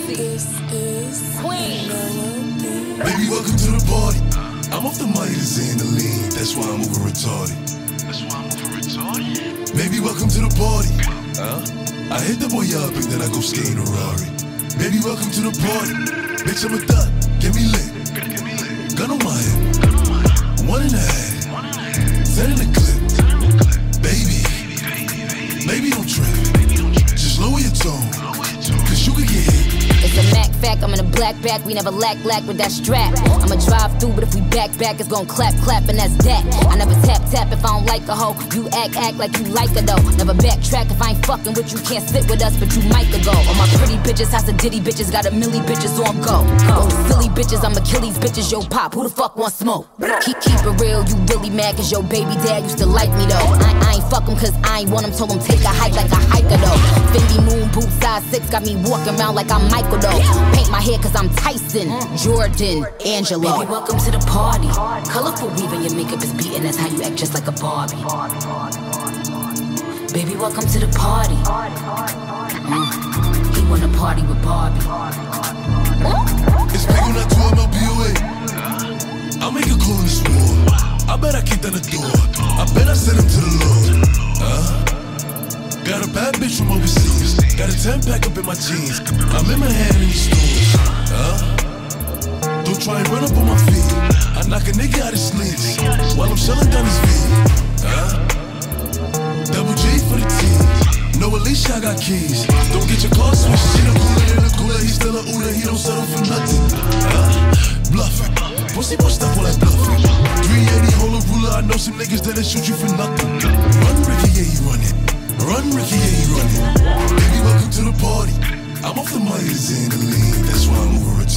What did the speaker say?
This is Queen. Baby, welcome to the party. I'm off the money to Xandaline, that's why I'm over retarded. Baby, welcome to the party. I hit the boy up and then I go skate in a Rari. Baby, welcome to the party. Bitch, I'm a thot, get me lit. Gun on my hip, 1.5, 10 in the clip. Baby, don't trip. Just lower your tone, cause you could get hit. It's a Mac fact, I'm in a black back, we never lack with that strap. I'ma drive through, but if we back, it's gon' clap, and that's that. I never tap if I don't like a hoe. You act like you like her though. Never backtrack if I ain't fucking with you, can't sit with us, but you might go. All my pretty bitches, house of Diddy bitches, got a milli bitches on go. Those silly bitches, I'm Achilles bitches, yo pop, who the fuck wants smoke? Keep it real, you really mad cause your baby dad used to like me though. I ain't fuck him cause I ain't want him, told him take a hike like a hiker though. Fendi moon boot size 6, got me walking around like I'm Michael though. Paint my hair cause I'm Tyson, Jordan, Angelo. Baby, welcome to the party. Colorful weave and your makeup is beating, that's how you act just like a Barbie. Baby, welcome to the party. He wanna party with Barbie. It's big on that 2 MLBOA. I'll make a call in this war. I bet I kicked down the door. I bet I sent him to the Lord. Got a bad bitch from overseas. Got a 10-pack up in my jeans. I'm in my hand in these stores. Don't try and run up on my feet. I knock a nigga out his sleeves while I'm shelling down his feet. Double G for the team. No, Alicia, I got keys. Don't get your car switched. She the cooler in the cooler. He's still a Uda. He don't settle for nothing. Bluffing. Pussy boy stuff all that bluffing. 380 hold a ruler. I know some niggas that'll shoot you for nothing. Run, Ricky, yeah, he running. Run, Ricky, yeah, he running. Baby, welcome to the party. I'm off the money to Xandaline, that's why I'm over it.